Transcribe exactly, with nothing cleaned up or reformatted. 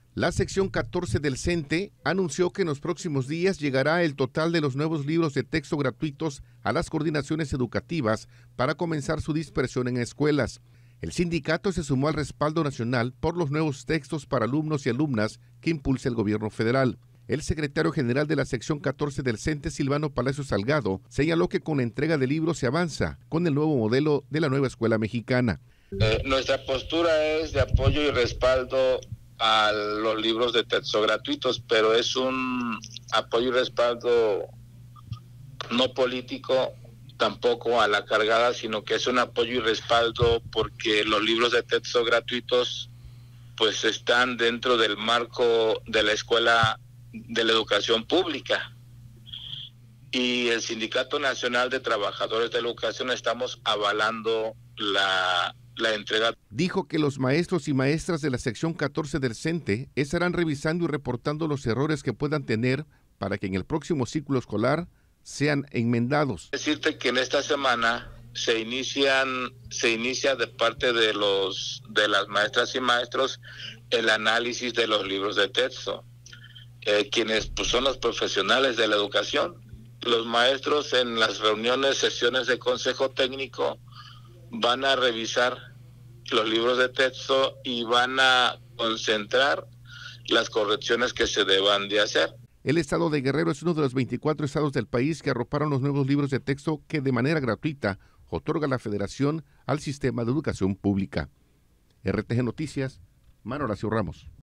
La sección catorce del CENTE anunció que en los próximos días llegará el total de los nuevos libros de texto gratuitos a las coordinaciones educativas para comenzar su dispersión en escuelas. El sindicato se sumó al respaldo nacional por los nuevos textos para alumnos y alumnas que impulsa el gobierno federal. El secretario general de la sección catorce del CENTE, Silvano Palacio Salgado, señaló que con la entrega de libros se avanza con el nuevo modelo de la nueva escuela mexicana. Eh, nuestra postura es de apoyo y respaldo a los libros de texto gratuitos, pero es un apoyo y respaldo no político, tampoco a la cargada, sino que es un apoyo y respaldo porque los libros de texto gratuitos pues están dentro del marco de la escuela de la educación pública. Y el Sindicato Nacional de Trabajadores de la Educación estamos avalando la la entrega. Dijo que los maestros y maestras de la sección catorce del CENTE estarán revisando y reportando los errores que puedan tener para que en el próximo ciclo escolar sean enmendados. Decirte que en esta semana se inician, se inicia de parte de los de las maestras y maestros el análisis de los libros de texto, eh, quienes pues, son los profesionales de la educación. Los maestros en las reuniones, sesiones de consejo técnico van a revisar los libros de texto y van a concentrar las correcciones que se deban de hacer. El estado de Guerrero es uno de los veinticuatro estados del país que arroparon los nuevos libros de texto que de manera gratuita otorga la Federación al sistema de educación pública. R T G Noticias, Manuel Horacio Ramos.